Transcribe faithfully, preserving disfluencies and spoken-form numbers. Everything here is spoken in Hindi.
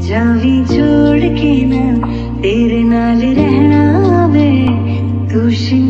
जावी छोड़ के ना तेरे नाल रहना वे, तू